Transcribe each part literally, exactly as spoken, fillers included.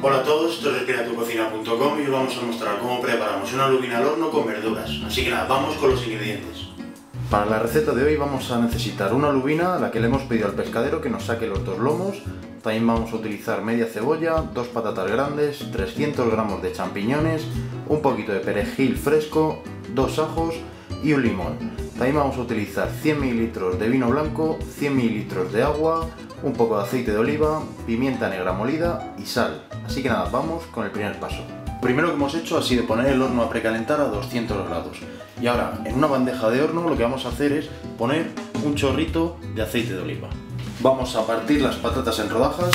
Hola a todos, esto es respira tu cocina punto com y os vamos a mostrar cómo preparamos una lubina al horno con verduras. Así que nada, vamos con los ingredientes. Para la receta de hoy vamos a necesitar una lubina a la que le hemos pedido al pescadero que nos saque los dos lomos. También vamos a utilizar media cebolla, dos patatas grandes, trescientos gramos de champiñones, un poquito de perejil fresco, dos ajos y un limón. También vamos a utilizar cien mililitros de vino blanco, cien mililitros de agua, un poco de aceite de oliva, pimienta negra molida y sal. Así que nada, vamos con el primer paso. Lo primero que hemos hecho ha sido poner el horno a precalentar a doscientos grados. Y ahora, en una bandeja de horno, lo que vamos a hacer es poner un chorrito de aceite de oliva. Vamos a partir las patatas en rodajas.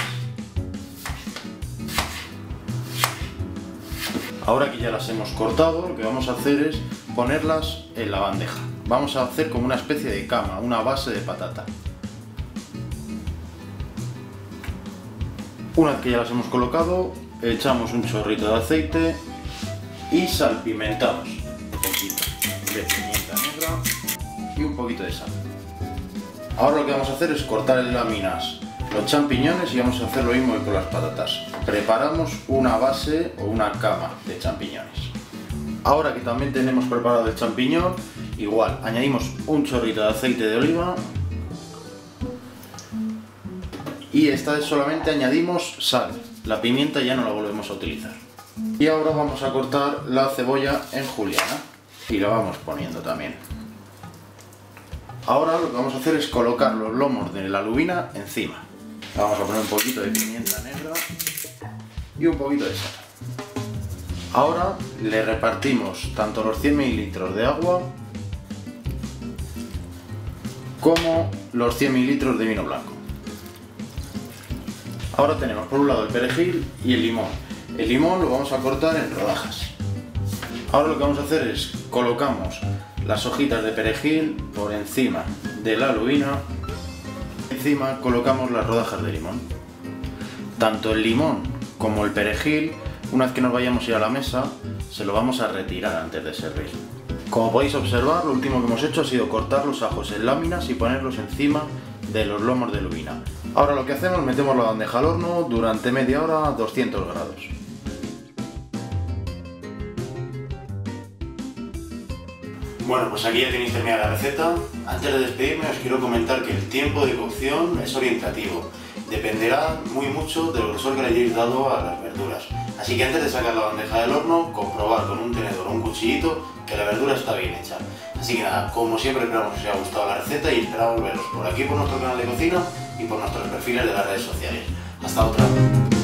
Ahora que ya las hemos cortado, lo que vamos a hacer es ponerlas en la bandeja. Vamos a hacer como una especie de cama, una base de patata. Una vez que ya las hemos colocado, echamos un chorrito de aceite y salpimentamos un poquito de pimienta negra y un poquito de sal. Ahora lo que vamos a hacer es cortar en láminas los champiñones y vamos a hacer lo mismo que con las patatas. Preparamos una base o una cama de champiñones. Ahora que también tenemos preparado el champiñón, igual añadimos un chorrito de aceite de oliva y esta vez solamente añadimos sal. La pimienta ya no la volvemos a utilizar. Y ahora vamos a cortar la cebolla en juliana y la vamos poniendo también. Ahora lo que vamos a hacer es colocar los lomos de la lubina encima. Vamos a poner un poquito de pimienta negra y un poquito de sal. Ahora le repartimos tanto los cien mililitros de agua como los cien mililitros de vino blanco. Ahora tenemos por un lado el perejil y el limón. El limón lo vamos a cortar en rodajas. Ahora lo que vamos a hacer es colocamos las hojitas de perejil por encima de la lubina. Encima colocamos las rodajas de limón. Tanto el limón como el perejil, una vez que nos vayamos a ir a la mesa, se lo vamos a retirar antes de servir. Como podéis observar, lo último que hemos hecho ha sido cortar los ajos en láminas y ponerlos encima de los lomos de lubina. Ahora lo que hacemos, metemos la bandeja al horno durante media hora a doscientos grados. Bueno, pues aquí ya tenéis terminada la receta. Antes de despedirme os quiero comentar que el tiempo de cocción es orientativo. Dependerá muy mucho del grosor que le hayáis dado a las verduras. Así que antes de sacar la bandeja del horno, comprobar con un tenedor o un cuchillito que la verdura está bien hecha. Así que nada, como siempre esperamos que os haya gustado la receta y esperamos veros por aquí por nuestro canal de cocina y por nuestros perfiles de las redes sociales. Hasta otra.